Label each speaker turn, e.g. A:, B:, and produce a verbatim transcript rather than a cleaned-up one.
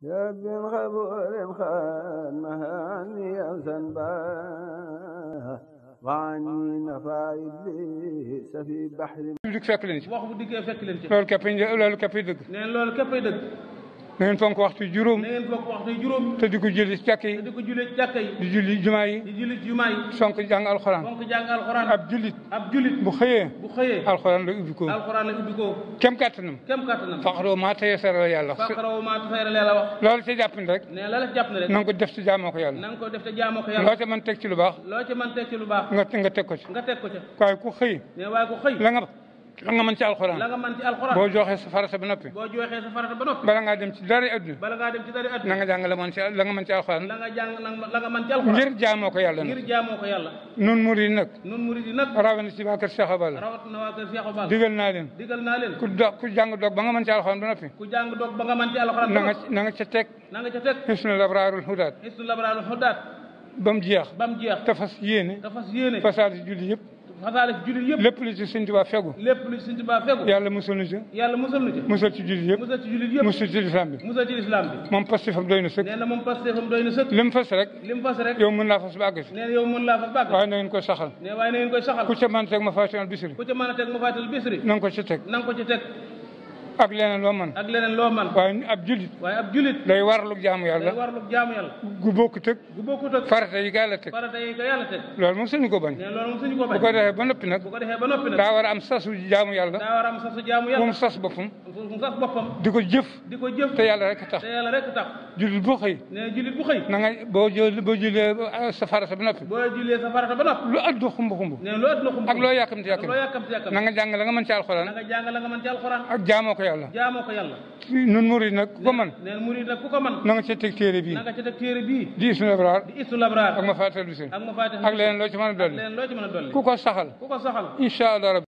A: يا ابن غبور خان مهاني ذنبا وعني نفع إبليس في بحر.
B: dikk fekk leen ci.
C: wax bu dikkee fekk leen ci.
B: loolu képp loolu képp dëgg.
C: nee loolu képp dëgg.
B: na ngeen fonk waxtu juróom.
C: na ngeen fonk waxtu juróom.
B: te di ko julli ci jàkka yi.
C: te di ko julli ci jàkka yi.
B: di julli jumaa yi.
C: di julli ci jumaa yi.
B: fonk jàng alxuraan.
C: fonk jàng alxuraan.
B: ab jullit.
C: ab jullit
B: bu xëyee.
C: bu xëyee.
B: alxuraan la ubbi ko.
C: alxuraan la ubbi ko.
B: kem kàttanam.
C: kem kàttanam.
B: faqaroo maa tayassara la yàlla.
C: faqaroo maa tayassara la yàlla wax.
B: loolu ca jàpp ni rek.
C: nee la la jàpp ne rek.
B: na nga ko def ci jaamoo ko yàlla.
C: na nga ko def ci jaamoo ko yàlla.
B: loo ca mën teg ci lu baax.
C: loo ca mën teg ci lu baax.
B: nga nga teg ko ci.
C: nga teg ko ca.
B: waaye ku xëy.
C: nee waaye ku xëy.
B: la nga la nga mën ci alxuraan.
C: la nga mën ci alxuraan.
B: boo joxee sa farata ba noppi.
C: boo joxee sa farata ba noppi.
B: bala ngaa dem ci dara adduna.
C: bala ngaa dem ci dara adduna.
B: na nga jàng la mën ci la nga mën ci alxuraan.
C: la nga jàng la nga mën ci alxuraan.
B: ngir jaamoo ko yàlla nag.
C: ngir jaamoo ko yàlla.
B: nun murid yi nag.
C: nun murid yi nag.
B: rawatina ci waa kër Cheikh Abal.
C: rawatina waa kër Cheikh Abal.
B: digal naa leen.
C: digal naa leen.
B: ku do ku jàng doog ba nga mën ci alxuraan ba noppi.
C: ku jàng doog ba nga mën ci alxuraan ba noppi.
B: na nga na nga ca teg.
C: na nga ca teg.
B: Hisnul Abraarul Hudaat.
C: Hisnul Abraarul Hudaat.
B: ba mu jeex.
C: ba mu jeex.
B: te fas yéene.
C: te fas yéene.
B: fasaale ci julli yëpp.
C: fasaale ci julli yëpp.
B: lépp lu ci Sëñ Tuubaa fegu.
C: lépp lu ci Sëñ Tuubaa fegu.
B: yàlla musal nu ci.
C: yàlla musal nu ci.
B: musal ci julli yëpp.
C: musal ci julli yëpp.
B: musal ci lislaam bi.
C: musal ci lislaam bi.
B: moom pastéefam doy na sëkk.
C: nee na moom pastéefam doy na sëkk.
B: li mu fas rek.
C: li mu fas rek.
B: yow mën naa fas ba àgg si.
C: nee na yow mën laa fas ba àgg.
B: waaye na ngeen koy saxal.
C: nee waaye na ngeen koy saxal.
B: ku ca mën a teg ma faatil bisri.
C: ku ca mën a teg ma faatil bisri.
B: na nga ko ci teg.
C: na nga ko ci teg.
B: ak leneen loo mën.
C: ak leneen loo mën.
B: waaye ab julit.
C: waaye ab julit.
B: day warlu jaamu yàlla.
C: day warlu jaamu yàlla.
B: gu bokkut ak.
C: gu bokkut ak.
B: farata yi yàlla teg.
C: farata yi ko yàlla teg.
B: loolu moom suñu ko bañ.
C: nee loolu moom suñu ko bañ.
B: bu ko defee ba noppi nag.
C: bu ko defee ba noppi nag.
B: daa war a am sasu jaamu yàlla.
C: daa war a am sasu jaamu yàlla.
B: moom sas boppam.
C: mu sas boppam.
B: di ko jëf.
C: di ko jëf.
B: te yàlla rek tax.
C: te yàlla rek tax.
B: julit bu xëy.
C: nee julit bu xëy.
B: na nga boo jël boo jëlee sa farata ba noppi.
C: boo jëlee sa farata ba noppi.
B: lu addu xumb xumb.
C: nee lu addu xumb.
B: ak loo yàkkamti yàkkamti.
C: loo yàkkamti yàkkamti.
B: na nga jàng la nga mën ci alxuraan.
C: na nga jàng la nga mën ci alxuraan.
B: ak jaamoo ko yàlla.
C: jaamoo ko yàlla.
B: nun murid nag ku ko mën.
C: nee murid nag ku ko mën.
B: na nga ca teg téere bii.
C: na nga ca teg téere bii.
B: di Hisnul Abraar.
C: di Hisnul Abraar.
B: ak ma faatil bisri.
C: ak ma faatil
B: ak leneen loo ci mën a dolli.
C: ak leneen loo ci mën a dolli.
B: ku ko saxal.
C: ku ko saxal.
B: incha allah.